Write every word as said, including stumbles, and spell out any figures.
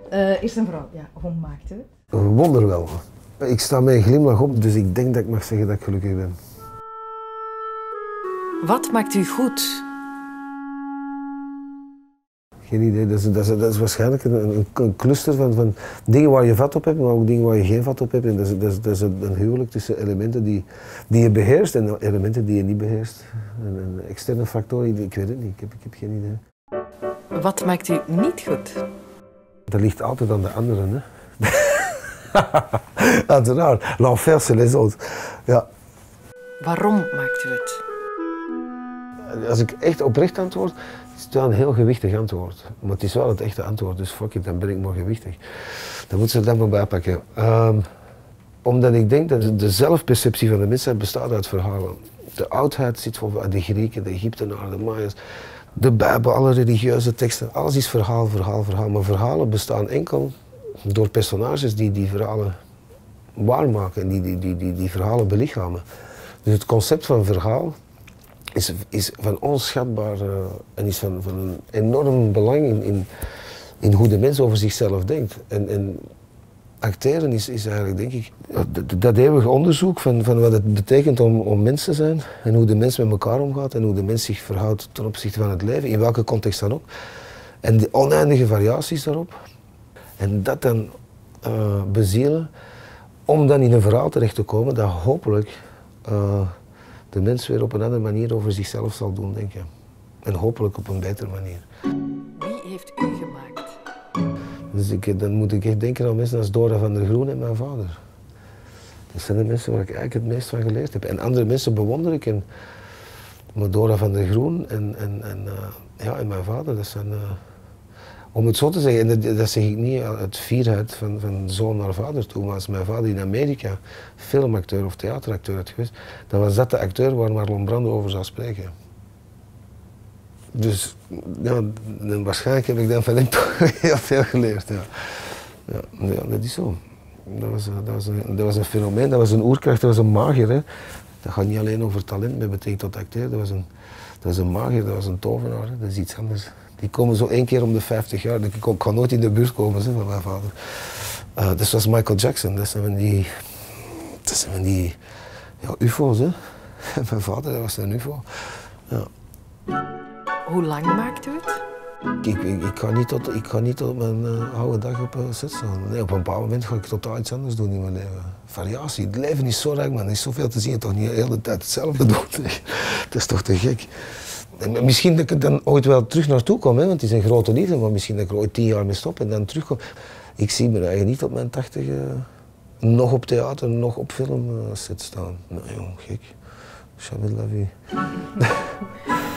Uh, eerst en vooral, ja, hoe maakt u het? Een wonder wel. Ik sta met een glimlach op, dus ik denk dat ik mag zeggen dat ik gelukkig ben. Wat maakt u goed? Geen idee, dat is, dat is, dat is waarschijnlijk een, een, een cluster van, van dingen waar je vat op hebt, maar ook dingen waar je geen vat op hebt. En dat is, dat is, dat is een huwelijk tussen elementen die, die je beheerst en elementen die je niet beheerst. Een, een externe factoren, ik weet het niet, ik heb, ik heb geen idee. Wat maakt u niet goed? Dat ligt altijd aan de anderen, hè. Uiteraard, l'enfer c'est les autres. Ja. Waarom maakt u het? Als ik echt oprecht antwoord, is het wel een heel gewichtig antwoord. Maar het is wel het echte antwoord, dus fuck it, dan ben ik maar gewichtig. Dan moet ze er dan maar bij pakken. Um, omdat ik denk dat de zelfperceptie van de mensheid bestaat uit verhalen. De oudheid zit voor de Grieken, de Egyptenaren, de Maya's, de Bijbel, alle religieuze teksten. Alles is verhaal, verhaal, verhaal. Maar verhalen bestaan enkel door personages die die verhalen waarmaken en die die, die, die, die verhalen belichamen. Dus het concept van verhaal is, is van onschatbaar uh, en is van, van een enorm belang in, in, in hoe de mens over zichzelf denkt. En, en acteren is, is eigenlijk, denk ik, dat, dat eeuwige onderzoek van, van wat het betekent om, om mens te zijn en hoe de mens met elkaar omgaat en hoe de mens zich verhoudt ten opzichte van het leven, in welke context dan ook. En de oneindige variaties daarop. En dat dan uh, bezielen om dan in een verhaal terecht te komen dat hopelijk uh, de mens weer op een andere manier over zichzelf zal doen denken. En hopelijk op een betere manier. Wie heeft u gemaakt? Dus ik, dan moet ik echt denken aan mensen als Dora van der Groen en mijn vader. Dat zijn de mensen waar ik eigenlijk het meest van geleerd heb. En andere mensen bewonder ik. En, maar Dora van der Groen en, en, en, uh, ja, en mijn vader, dat zijn... Uh, om het zo te zeggen, en dat, dat zeg ik niet uit fierheid van, van zoon naar vader toe, maar als mijn vader in Amerika filmacteur of theateracteur had geweest, dan was dat de acteur waar Marlon Brando over zou spreken. Dus ja, waarschijnlijk heb ik dan van hem toch heel veel geleerd. Ja. Ja, ja, dat is zo. Dat was, dat, was een, dat was een fenomeen, dat was een oerkracht, dat was een magier. Hè. Dat gaat niet alleen over talent met betrekking tot acteur, dat was een, dat was een magier, dat was een tovenaar, hè. Dat is iets anders. Die komen zo één keer om de vijftig jaar, ik kan nooit in de buurt komen van mijn vader. Uh, dat was Michael Jackson, dat zijn van die, dat zijn van die ja, ufo's. Hè. Mijn vader, dat was een ufo. Ja. Hoe lang maakt u het? Ik, ik, ik, ga niet tot, ik ga niet tot mijn uh, oude dag op een set staan. Nee, op een bepaald moment ga ik totaal iets anders doen in mijn leven. Variatie, het leven is zo rijk, man. Er is zoveel te zien, toch niet de hele tijd hetzelfde doen. Dat is toch te gek. En misschien dat ik dan ooit wel terug naartoe kom, hè, want het is een grote liefde, maar misschien dat ik er ooit tien jaar mee stop en dan terugkom. Ik zie me eigenlijk niet op mijn tachtig uh, nog op theater, nog op film uh, set staan. Nou jong, gek. Jamais de la vie.